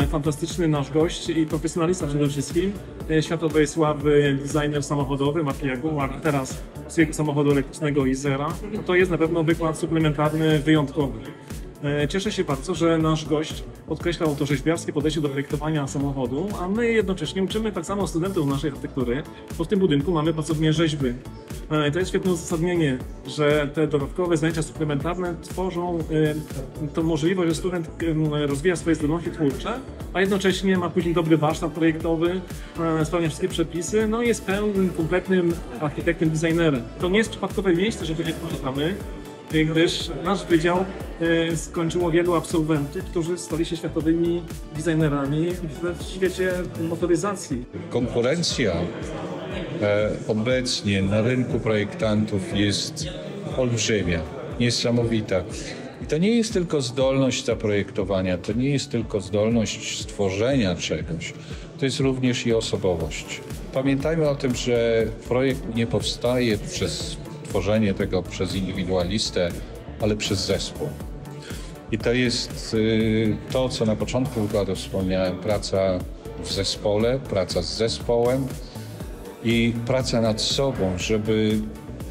fantastyczny nasz gość i profesjonalista przede wszystkim, światowej sławy designer samochodowy marki Jaguar, teraz swojego samochodu elektrycznego Izera. To jest na pewno wykład suplementarny wyjątkowy. Cieszę się bardzo, że nasz gość podkreślał to rzeźbiarskie podejście do projektowania samochodu, a my jednocześnie uczymy tak samo studentów naszej architektury, bo w tym budynku mamy pracownię rzeźby. To jest świetne uzasadnienie, że te dodatkowe zajęcia suplementarne tworzą tą możliwość, że student rozwija swoje zdolności twórcze, a jednocześnie ma później dobry warsztat projektowy, spełnia wszystkie przepisy, no i jest pełnym, kompletnym architektem, designerem. To nie jest przypadkowe miejsce, że tutaj poczekamy, gdyż nasz wydział skończyło wielu absolwentów, którzy stali się światowymi designerami w świecie motoryzacji. Konkurencja obecnie na rynku projektantów jest olbrzymia, niesamowita. I to nie jest tylko zdolność zaprojektowania, to nie jest tylko zdolność stworzenia czegoś, to jest również i osobowość. Pamiętajmy o tym, że projekt nie powstaje przez tworzenie tego przez indywidualistę, ale przez zespół. I to jest to, co na początku wykładu wspomniałem, praca w zespole, praca z zespołem i praca nad sobą, żeby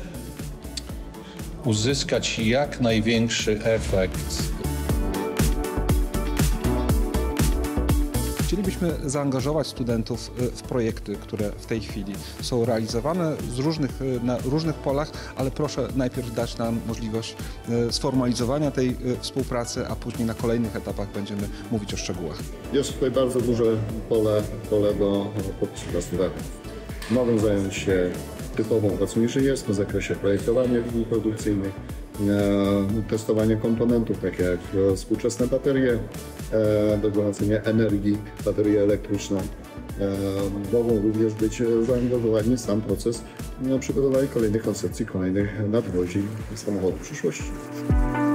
uzyskać jak największy efekt. Chcielibyśmy zaangażować studentów w projekty, które w tej chwili są realizowane na różnych polach, ale proszę najpierw dać nam możliwość sformalizowania tej współpracy, a później na kolejnych etapach będziemy mówić o szczegółach. Jest tutaj bardzo duże pole do popisu dla studentów. Mogą zająć się typową pracą inżynierską w zakresie projektowania linii produkcyjnych, testowanie komponentów, takie jak współczesne baterie do gromadzenia energii, baterie elektryczne. Mogą również być zaangażowani w sam proces przygotowania kolejnych koncepcji, kolejnych nadwozi samochodów przyszłości.